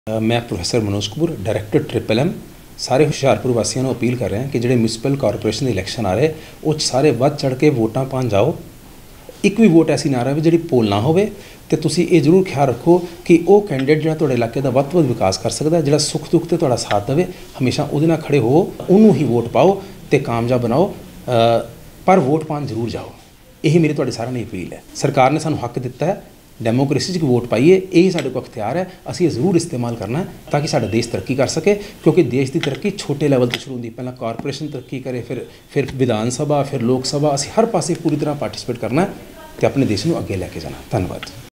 मैं professor Manoj Kapoor director triple M ਸਾਰੇ ਹੁਸ਼ਿਆਰਪੁਰ ਵਾਸੀਆਂ ਨੂੰ ਅਪੀਲ ਕਰ ਰਹੇ ਹਾਂ ਕਿ ਜਿਹੜੇ ਮਿਊਨਿਸਪਲ ਕਾਰਪੋਰੇਸ਼ਨ ਦੇ ਇਲੈਕਸ਼ਨ ਆ ਰਹੇ ਉਹ ਸਾਰੇ ਵੱਧ ਚੜ ਕੇ ਵੋਟਾਂ ਪਾਉਣ ਜਾਓ। ਇੱਕ ਵੀ ਵੋਟ ਐਸੀ ਨਾ ਰਹੇ ਜਿਹੜੀ ਪੋਲ ਨਾ ਹੋਵੇ ਤੇ ਤੁਸੀਂ ਇਹ ਜ਼ਰੂਰ ਖਿਆਲ ਰੱਖੋ ਕਿ ਉਹ ਕੈਂਡੀਡੇਟ ਜਿਹੜਾ ਤੁਹਾਡੇ ਇਲਾਕੇ ਦਾ ਵੱਧ ਤੋਂ ਵੱਧ ਵਿਕਾਸ ਕਰ ਸਕਦਾ, ਜਿਹੜਾ ਸੁੱਖ ਦੁੱਖ ਤੇ ਤੁਹਾਡਾ ਸਾਥ ਦੇਵੇ, ਹਮੇਸ਼ਾ ਉਹਦੇ ਨਾਲ ਖੜੇ ਹੋ, ਉਹਨੂੰ ਹੀ ਵੋਟ ਪਾਓ ਤੇ ਕਾਮਯਾਬ ਬਣਾਓ। ਪਰ ਵੋਟ ਪਾਉਣ ਜ਼ਰੂਰ ਜਾਓ। ਇਹੀ ਮੇਰੀ ਤੁਹਾਡੇ ਸਾਰਿਆਂ ਨੂੰ ਅਪੀਲ ਹੈ। ਸਰਕਾਰ ਨੇ ਸਾਨੂੰ ਹੱਕ ਦਿੱਤਾ ਹੈ डेमोक्रेसी च वोट पाइए, यही साढ़े को अख्तियार है, असी जरूर इस्तेमाल करना है ताकि साडा देश तरक्की कर सके। क्योंकि देश की तरक्की छोटे लैवल तो शुरू होंगी, पहला कॉरपोरेशन तरक्की करे, फिर विधान सभा, फिर लोक सभा, असी हर पासे पूरी तरह पार्टिसिपेट करना है तो अपने देश को अगे लैके जाना। धन्यवाद।